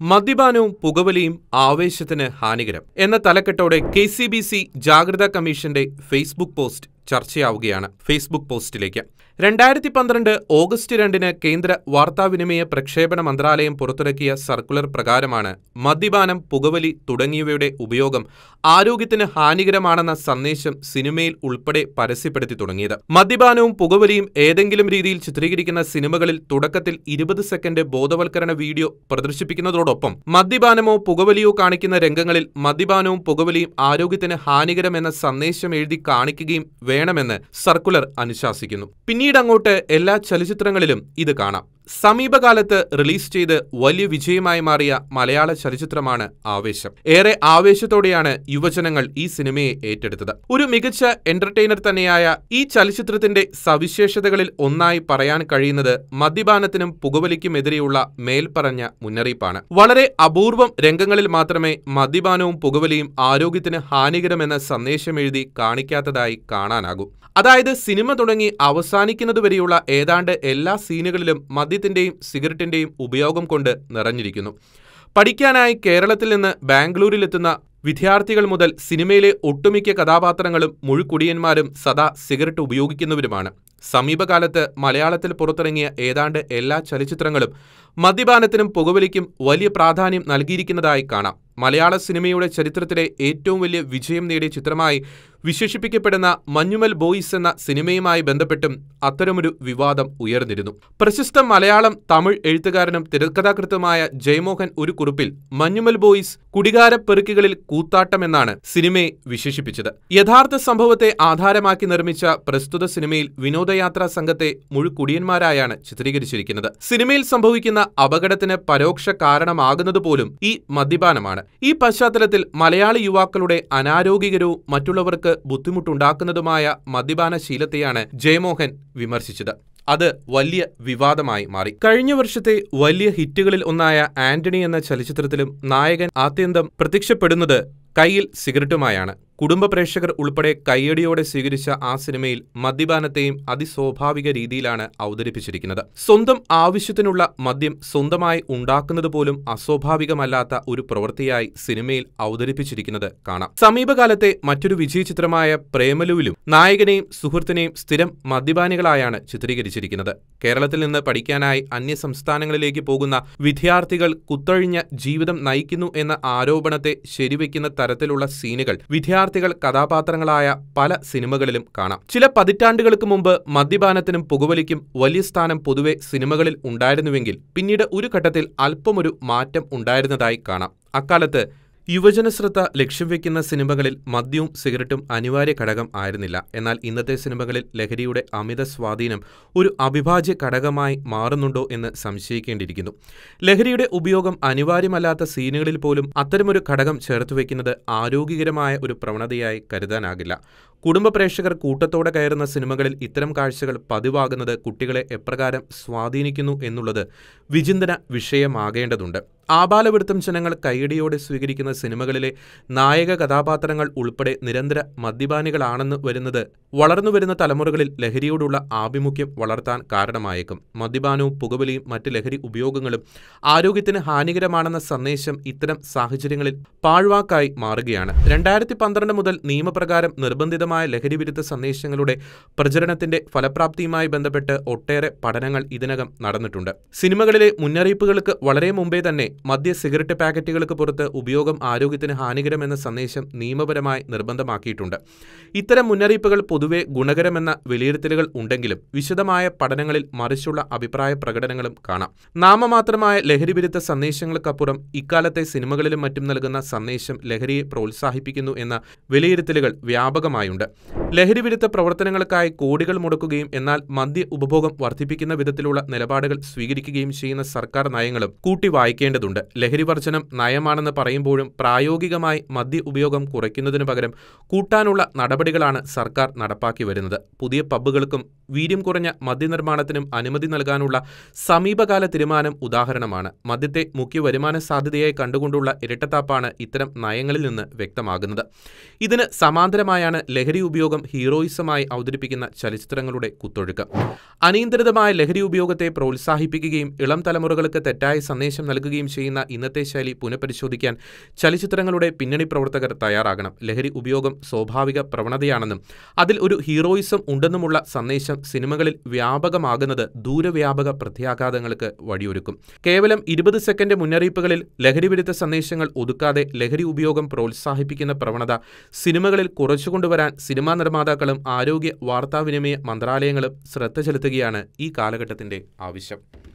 മദ്യപാനവും പുകവലിയും ആവേശത്തിന് ഹാനികരം എന്ന തലക്കെട്ടോടെ KCBC ജാഗ്രതാ കമ്മീഷന്റെ ഫേസ്ബുക്ക് പോസ്റ്റ് ചർച്ചയാവുകയാണ്. ഫേസ്ബുക്ക് പോസ്റ്റിലേക്ക് 2012 ഓഗസ്റ്റ് 2 കേന്ദ്ര വാർത്താവിനിമയ പ്രക്ഷേപണ മന്ത്രാലയം പുറത്തിറക്കിയ സർക്കുലർ പ്രകാരമാണ് മദ്യപാനം, പുകവലി തുടങ്ങിയവയുടെ ഉപയോഗം ആരോഗ്യത്തിന് ഹാനികരമാണെന്ന സന്ദേശം സിനിമയിൽ ഉൾപ്പെടെ പരസ്യപ്പെടുത്തി തുടങ്ങിയത്. മദ്യപാനവും പുകവലിയും ഏതെങ്കിലും രീതിയിൽ ചിത്രീകരിക്കുന്ന സിനിമകളിൽ തുടക്കത്തിൽ 20 സെക്കൻഡ് ബോധവൽക്കരണ വീഡിയോ പ്രദർശിപ്പിക്കുന്നതോടൊപ്പം മദ്യപാനമോ പുകവലിയോ കാണിക്കുന്ന രംഗങ്ങളിൽ മദ്യപാനവും പുകവലിയും ആരോഗ്യത്തിന് ഹാനികരമെന്ന സന്ദേശം എഴുതി കാണിക്കുകയും വേണമെന്ന് സർക്കുലർ അനുശാസിക്കുന്നു. പിന്നീടങ്ങോട്ട് എല്ലാ ചലച്ചിത്രങ്ങളിലും ഇത് കാണാം. സമീപകാലത്ത് റിലീസ് ചെയ്ത് വലിയ വിജയമായി മാറിയ മലയാള ചലച്ചിത്രമാണ് ആവേശം. ഏറെ ആവേശത്തോടെയാണ് യുവജനങ്ങൾ ഈ സിനിമയെ ഏറ്റെടുത്തത്. ഒരു മികച്ച എന്റർടൈനർ തന്നെയായ ഈ ചലച്ചിത്രത്തിന്റെ സവിശേഷതകളിൽ ഒന്നായി പറയാൻ കഴിയുന്നത് മദ്യപാനത്തിനും പുകവലിക്കുമെതിരെയുള്ള മേൽപ്പറഞ്ഞ മുന്നറിയിപ്പാണ്. വളരെ അപൂർവം രംഗങ്ങളിൽ മാത്രമേ മദ്യപാനവും പുകവലിയും ആരോഗ്യത്തിന് ഹാനികരമെന്ന സന്ദേശം എഴുതി കാണിക്കാത്തതായി കാണാനാകൂ. അതായത് സിനിമ തുടങ്ങി അവസാനിക്കുന്നതുവരെയുള്ള ഏതാണ്ട് എല്ലാ സീനുകളിലും മദ്യത്തിന്റെയും സിഗരറ്റിന്റെയും ഉപയോഗം കൊണ്ട് നിറഞ്ഞിരിക്കുന്നു. പഠിക്കാനായി കേരളത്തിൽ നിന്ന് ബാംഗ്ലൂരിലെത്തുന്ന വിദ്യാർത്ഥികൾ മുതൽ സിനിമയിലെ ഒട്ടുമിക്ക കഥാപാത്രങ്ങളും മുഴുക്കുടിയന്മാരും സദാ സിഗരറ്റ് ഉപയോഗിക്കുന്നവരുമാണ്. സമീപകാലത്ത് മലയാളത്തിൽ പുറത്തിറങ്ങിയ ഏതാണ്ട് എല്ലാ ചലച്ചിത്രങ്ങളും മദ്യപാനത്തിനും പുകവലിക്കും വലിയ പ്രാധാന്യം നൽകിയിരിക്കുന്നതായി കാണാം. മലയാള സിനിമയുടെ ചരിത്രത്തിലെ ഏറ്റവും വലിയ വിജയം നേടിയ ചിത്രമായി വിശേഷിപ്പിക്കപ്പെടുന്ന മഞ്ഞുമൽ ബോയ്സ് എന്ന സിനിമയുമായി ബന്ധപ്പെട്ടും അത്തരമൊരു വിവാദം ഉയർന്നിരുന്നു. പ്രശസ്ത മലയാളം തമിഴ് എഴുത്തുകാരനും തിരക്കഥാകൃത്തുമായ ജയമോഹൻ ഒരു കുറിപ്പിൽ മഞ്ഞുമൽ ബോയ്സ് കുടികാരപ്പെറുക്കികളിൽ കൂത്താട്ടമെന്നാണ് സിനിമയെ വിശേഷിപ്പിച്ചത്. യഥാർത്ഥ സംഭവത്തെ ആധാരമാക്കി നിർമ്മിച്ച പ്രസ്തുത സിനിമയിൽ വിനോദയാത്രാ സംഘത്തെ മുഴുക്കുടിയന്മാരായാണ് ചിത്രീകരിച്ചിരിക്കുന്നത്. സിനിമയിൽ സംഭവിക്കുന്ന അപകടത്തിന് പരോക്ഷ കാരണമാകുന്നതുപോലും ഈ മദ്യപാനമാണ്. ഈ പശ്ചാത്തലത്തിൽ മലയാളി യുവാക്കളുടെ അനാരോഗ്യകരവും മറ്റുള്ളവർക്ക് ബുദ്ധിമുട്ടുണ്ടാക്കുന്നതുമായ മദ്യപാന ശീലത്തെയാണ് ജയമോഹൻ വിമർശിച്ചത്. അത് വലിയ വിവാദമായി മാറി. കഴിഞ്ഞ വർഷത്തെ വലിയ ഹിറ്റുകളിൽ ഒന്നായ ആന്റണി എന്ന ചലച്ചിത്രത്തിലും നായകൻ ആദ്യന്തം പ്രത്യക്ഷപ്പെടുന്നത് കയ്യിൽ സിഗരറ്റുമായാണ്. കുടുംബ പ്രേക്ഷകർ ഉൾപ്പെടെ കയ്യടിയോടെ സ്വീകരിച്ച ആ സിനിമയിൽ മദ്യപാനത്തെയും അതിസ്വാഭാവിക രീതിയിലാണ് അവതരിപ്പിച്ചിരിക്കുന്നത്. സ്വന്തം ആവശ്യത്തിനുള്ള മദ്യം സ്വന്തമായി ഉണ്ടാക്കുന്നത് പോലും അസ്വാഭാവികമല്ലാത്ത ഒരു പ്രവൃത്തിയായി സിനിമയിൽ അവതരിപ്പിച്ചിരിക്കുന്നത് കാണാം. സമീപകാലത്തെ മറ്റൊരു വിജയചിത്രമായ പ്രേമലുവിലും നായകനെയും സുഹൃത്തിനെയും സ്ഥിരം മദ്യപാനികളായാണ് ചിത്രീകരിച്ചിരിക്കുന്നത്. കേരളത്തിൽ നിന്ന് പഠിക്കാനായി അന്യ സംസ്ഥാനങ്ങളിലേക്ക് പോകുന്ന വിദ്യാർത്ഥികൾ കുത്തഴിഞ്ഞ ജീവിതം നയിക്കുന്നു എന്ന ആരോപണത്തെ ശരിവെക്കുന്ന തരത്തിലുള്ള സീനുകൾ വിദ്യാർത്ഥികൾ കഥാപാത്രങ്ങളായ പല സിനിമകളിലും കാണാം. ചില പതിറ്റാണ്ടുകൾക്ക് മുമ്പ് മദ്യപാനത്തിനും പുകവലിക്കും വലിയ സ്ഥാനം പൊതുവെ സിനിമകളിൽ ഉണ്ടായിരുന്നുവെങ്കിൽ പിന്നീട് ഒരു ഘട്ടത്തിൽ അല്പമൊരു മാറ്റം ഉണ്ടായിരുന്നതായി കാണാം. അക്കാലത്ത് യുവജനശ്രദ്ധ ലക്ഷ്യം വയ്ക്കുന്ന സിനിമകളിൽ മദ്യവും സിഗരറ്റും അനിവാര്യ ഘടകം ആയിരുന്നില്ല. എന്നാൽ ഇന്നത്തെ സിനിമകളിൽ ലഹരിയുടെ അമിത സ്വാധീനം ഒരു അവിഭാജ്യ ഘടകമായി മാറുന്നുണ്ടോ എന്ന് സംശയിക്കേണ്ടിയിരിക്കുന്നു. ലഹരിയുടെ ഉപയോഗം അനിവാര്യമല്ലാത്ത സീനുകളിൽ പോലും അത്തരമൊരു ഘടകം ചേർത്തുവെക്കുന്നത് ആരോഗ്യകരമായ ഒരു പ്രവണതയായി കരുതാനാകില്ല. കുടുംബ പ്രേക്ഷകർ കൂട്ടത്തോടെ കയറുന്ന സിനിമകളിൽ ഇത്തരം കാഴ്ചകൾ പതിവാകുന്നത് കുട്ടികളെ എപ്രകാരം സ്വാധീനിക്കുന്നു എന്നുള്ളത് വിചിന്തന വിഷയമാകേണ്ടതുണ്ട്. ആബാലവൃത്തം ജനങ്ങൾ കൈയടിയോടെ സ്വീകരിക്കുന്ന സിനിമകളിലെ നായക കഥാപാത്രങ്ങൾ ഉൾപ്പെടെ നിരന്തര മദ്യപാനികളാണെന്ന് വരുന്നത് വളർന്നുവരുന്ന തലമുറകളിൽ ലഹരിയോടുള്ള ആഭിമുഖ്യം വളർത്താൻ കാരണമായേക്കും. മദ്യപാനവും പുകവലിയും മറ്റ് ലഹരി ഉപയോഗങ്ങളും ആരോഗ്യത്തിന് ഹാനികരമാണെന്ന സന്ദേശം ഇത്തരം സാഹചര്യങ്ങളിൽ പാഴ്വാക്കായി മാറുകയാണ്. 2012 മുതൽ നിയമപ്രകാരം നിർബന്ധിതമായ ലഹരിവിരുദ്ധ സന്ദേശങ്ങളുടെ പ്രചരണത്തിന്റെ ഫലപ്രാപ്തിയുമായി ബന്ധപ്പെട്ട് ഒട്ടേറെ പഠനങ്ങൾ ഇതിനകം നടന്നിട്ടുണ്ട്. സിനിമകളിലെ മുന്നറിയിപ്പുകൾക്ക് വളരെ മുമ്പേ തന്നെ മദ്യ സിഗരറ്റ് പാക്കറ്റുകൾക്ക് പുറത്ത് ഉപയോഗം ആരോഗ്യത്തിന് ഹാനികരമെന്ന സന്ദേശം നിയമപരമായി നിർബന്ധമാക്കിയിട്ടുണ്ട്. ഇത്തരം മുന്നറിയിപ്പുകൾ പൊതുവെ ഗുണകരമെന്ന വിലയിരുത്തലുകൾ ഉണ്ടെങ്കിലും വിശദമായ പഠനങ്ങളിൽ മറിച്ചുള്ള അഭിപ്രായ പ്രകടനങ്ങളും കാണാം. നാമമാത്രമായ ലഹരിവിരുദ്ധ സന്ദേശങ്ങൾക്കപ്പുറം ഇക്കാലത്തെ സിനിമകളിലും മറ്റും നൽകുന്ന സന്ദേശം ലഹരിയെ പ്രോത്സാഹിപ്പിക്കുന്നു എന്ന വിലയിരുത്തലുകൾ വ്യാപകമായുണ്ട്. ലഹരിവിരുദ്ധ പ്രവർത്തനങ്ങൾക്കായി കോടികൾ മുടക്കുകയും എന്നാൽ മദ്യ ഉപഭോഗം വർദ്ധിപ്പിക്കുന്ന വിധത്തിലുള്ള നിലപാടുകൾ സ്വീകരിക്കുകയും ചെയ്യുന്ന സർക്കാർ നയങ്ങളും കൂട്ടി വായിക്കേണ്ടതുണ്ട്. ലഹരിവർജനം നയമാണെന്ന് പറയുമ്പോഴും പ്രായോഗികമായി മദ്യ ഉപയോഗം കുറയ്ക്കുന്നതിനു പകരം കൂട്ടാനുള്ള നടപടികളാണ് സർക്കാർ നടപ്പാക്കി വരുന്നത്. പുതിയ പബ്ബുകൾക്കും വീര്യം കുറഞ്ഞ മദ്യനിർമ്മാണത്തിനും അനുമതി നൽകാനുള്ള സമീപകാല തീരുമാനം ഉദാഹരണമാണ്. മദ്യത്തെ മുഖ്യ വരുമാന സാധ്യതയായി കണ്ടുകൊണ്ടുള്ള ഇരട്ടത്താപ്പാണ് ഇത്തരം നയങ്ങളിൽ നിന്ന് വ്യക്തമാകുന്നത്. ഇതിന് സമാന്തരമായാണ് ലഹരി ലഹരി ഉപയോഗം ഹീറോയിസമായി അവതരിപ്പിക്കുന്ന ചലച്ചിത്രങ്ങളുടെ കുത്തൊഴുക്ക്. അനിയന്ത്രിതമായ ലഹരി ഉപയോഗത്തെ പ്രോത്സാഹിപ്പിക്കുകയും ഇളം തലമുറകൾക്ക് തെറ്റായ സന്ദേശം നൽകുകയും ചെയ്യുന്ന ഇന്നത്തെ ശൈലി പുനഃപരിശോധിക്കാൻ ചലച്ചിത്രങ്ങളുടെ പിന്നണി പ്രവർത്തകർ തയ്യാറാകണം. ലഹരി ഉപയോഗം സ്വാഭാവിക പ്രവണതയാണെന്നും അതിൽ ഒരു ഹീറോയിസം ഉണ്ടെന്നുമുള്ള സന്ദേശം സിനിമകളിൽ വ്യാപകമാകുന്നത് ദൂരവ്യാപക പ്രത്യാഘാതങ്ങൾക്ക് വഴിയൊരുക്കും. കേവലം 20 സെക്കൻഡ് മുന്നറിയിപ്പുകളിൽ ലഹരിവിരുദ്ധ സന്ദേശങ്ങൾ ഒതുക്കാതെ ലഹരി ഉപയോഗം പ്രോത്സാഹിപ്പിക്കുന്ന പ്രവണത സിനിമകളിൽ കുറച്ചുകൊണ്ടുവരാൻ സിനിമാ നിർമ്മാതാക്കളും ആരോഗ്യ വാർത്താവിനിമയ മന്ത്രാലയങ്ങളും ശ്രദ്ധ ചെലുത്തുകയാണ് ഈ കാലഘട്ടത്തിന്റെ ആവശ്യം.